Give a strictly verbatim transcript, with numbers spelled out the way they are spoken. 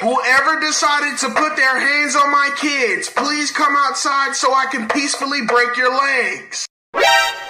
Whoever decided to put their hands on my kids, please come outside so I can peacefully break your legs.